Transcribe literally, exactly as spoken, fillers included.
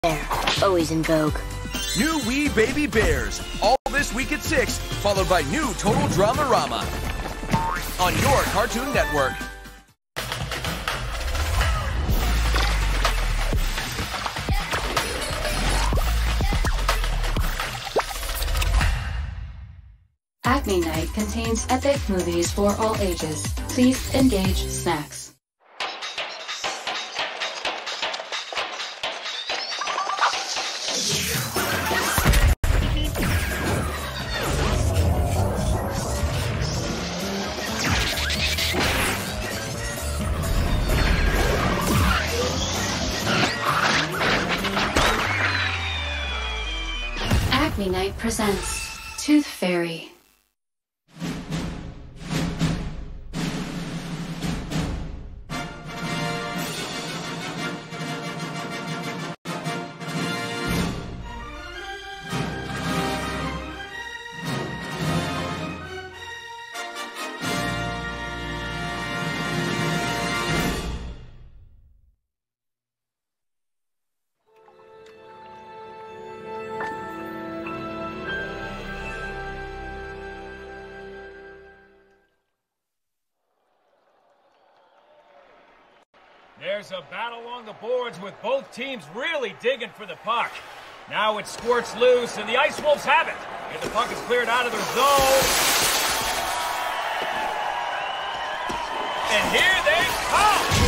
Bear, always in vogue. New We Baby Bears, all this week at six, followed by new Total Drama-Rama on your Cartoon Network. Acme Night contains epic movies for all ages. Please engage snacks. Acme Night presents Tooth Fairy. There's a battle along the boards with both teams really digging for the puck. Now it squirts loose, and the Ice Wolves have it. And the puck is cleared out of their zone. And here they come!